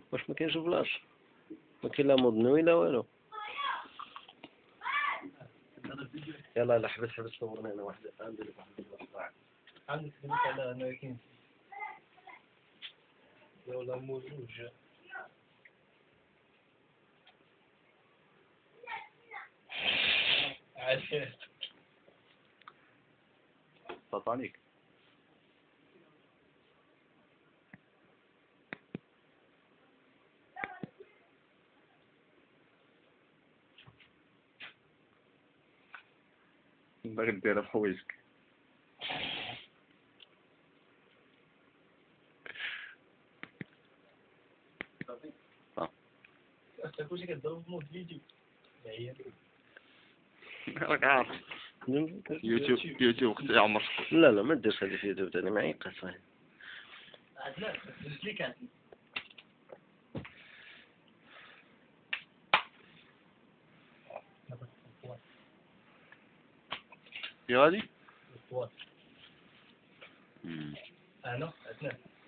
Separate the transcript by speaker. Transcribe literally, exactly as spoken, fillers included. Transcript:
Speaker 1: واش ما كاينش بلاصه؟ ما كاين لا مودنوي لا والو. يلا لا حبس حبس صورنا انا واحد ندير واحد القطاع
Speaker 2: عندك فلوس على انا كاين ولا موجوج عشان
Speaker 3: تطانيك باغي ديرها بحوايجك.
Speaker 2: انت كلشي كتضرب في مود فيديو هي
Speaker 3: راك عارف يوتيوب يوتيوب اختي عمر.
Speaker 1: لا لا ما ديرش هذه في يوتيوب ثاني معيقه صاحبي.
Speaker 2: عدنا قلت لك عاد
Speaker 3: يا غادي
Speaker 2: انا عدنا